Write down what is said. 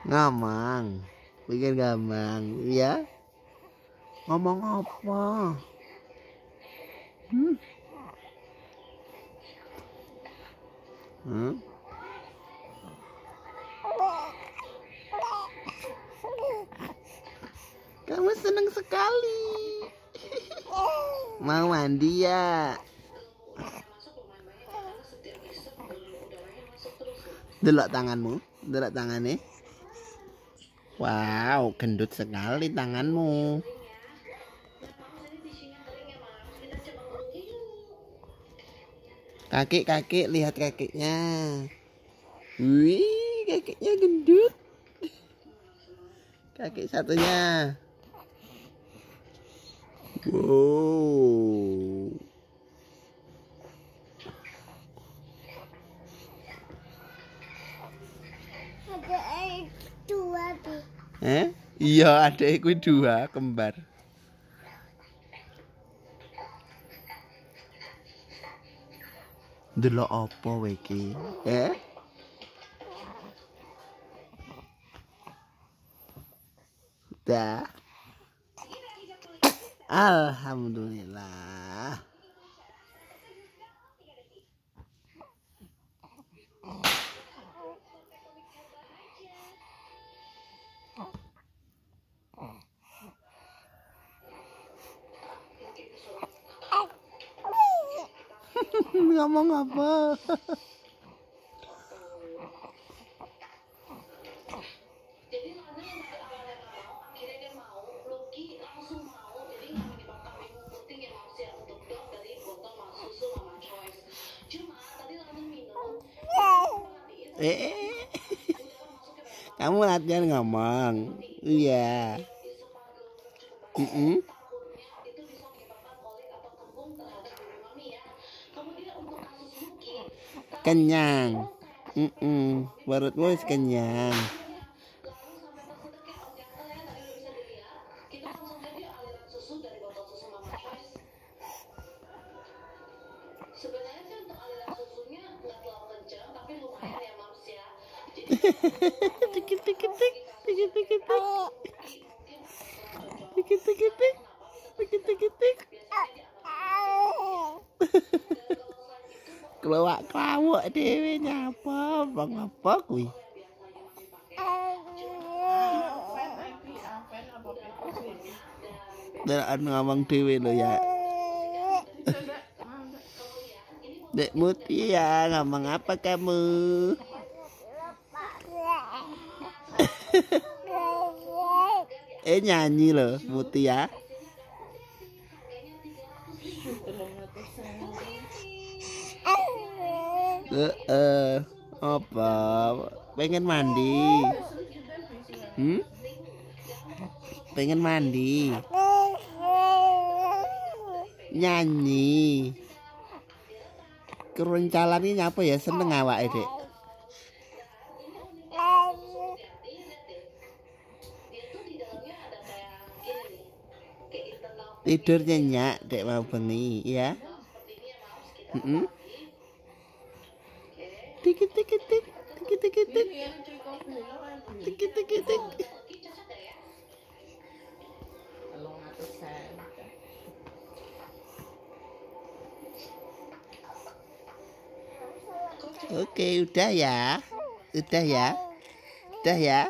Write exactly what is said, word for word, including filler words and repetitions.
Ngomong, bikin gampang, ya? Ngomong apa? Hmm? Hmm? Kamu senang sekali. Mau mandi ya? Delok tanganmu, delok tangannya. Wow, gendut sekali tanganmu. Kaki-kaki, lihat kakinya. Wih, kakinya gendut. Kaki satunya. Wow. Ada dua tuh. Eh? Iya, adekku dua kembar. Delok apa weki? Eh? Dah. Alhamdulillah. Ngomong apa? Eh, kamu latihan ngomong, iya. Mm -mm. Kenyang, mm -mm. Perutmu kenyang. Sebenarnya sih untuk aliran susunya nggak terlalu kencang, tapi lumayan ya Mams ya. Dikit dikit dik, dikit dikit dik, dikit dikit dik, dikit dikit dik. Keluar kelawak dewe nyapa, bang apa kui? Dan ngomong dewe lo ya. Dek Mutia, ngomong apa kamu? Eh nyanyi loh Mutia. Eh, uh, apa? Pengen mandi? Hmm? Pengen mandi? Nyanyi. Keruncalan ini apa ya? Seneng awak Dek. Tidur nyenyak Dek mau bengi ya. Mm -mm. Dikit dikit dik, dikit dikit dik, dikit dikit dik. Oke, udah ya, udah ya, udah ya.